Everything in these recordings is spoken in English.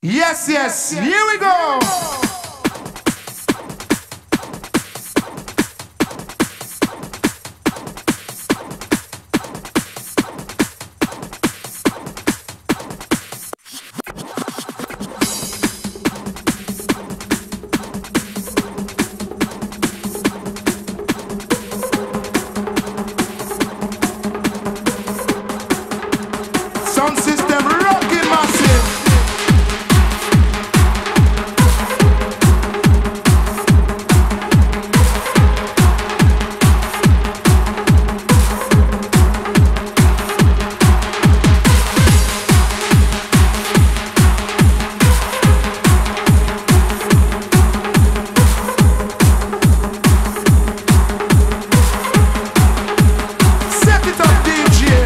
Yes, yes, here we go. Sound system rocking massive. Set it up, DJ.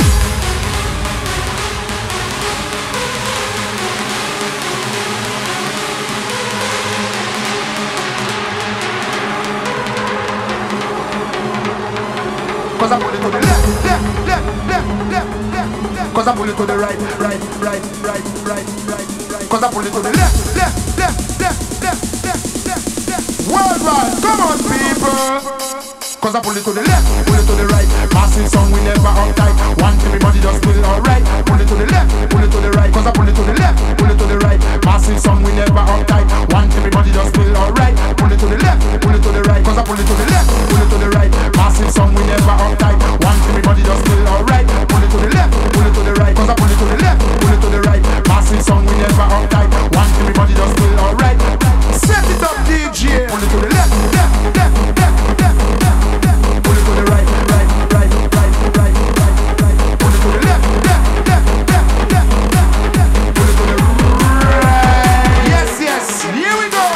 Cause I pull it to the left, left, left, left, left, left, left. Cause I pull it to the right, right, right, right, right, right, right. Cause I pull it to the left, left, left, left, left, left, left, left. Worldwide, come on people. Cause I pull it to the left, pull it to the right. Massive song, we never uptight. Want everybody just feel alright. Pull it to the left, pull it to the right. Cause I pull it to the left, pull it to the right. Massive song, we never uptight. Want everybody just feel alright. Pull it to the left, pull it to the right. Cause I pull it to the left, pull it to the right. Massive song, we never uptight. Want everybody just feel alright. Pull it to the left, pull it to the right. Cause I pull it to the left, pull it to the right. Massive song, we never uptight. Want everybody just feel alright. Set it up, DJ. Pull it to the left, left, left, left, left, left, left. Pull it to the right, right, right, right, right, right, right. Pull it to the left, left, left, left, left, left, left. Pull it to the right. Yes, yes, here we go.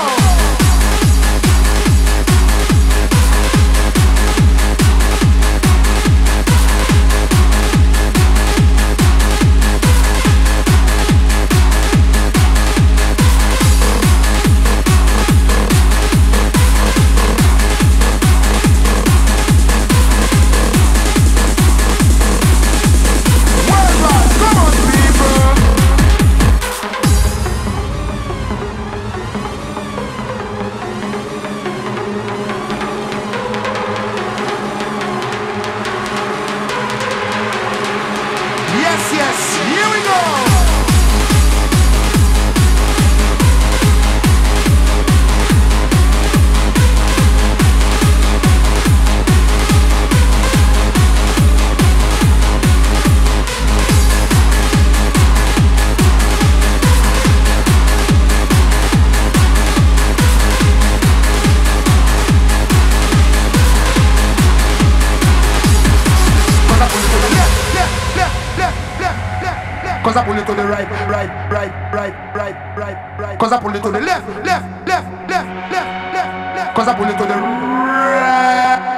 Yes, yes, here we go. Cause I pull it to the right, right, right, right, right, right, right. Cause I pull it to the left, left, left, left, left, left, left. Cause I pull it to the right.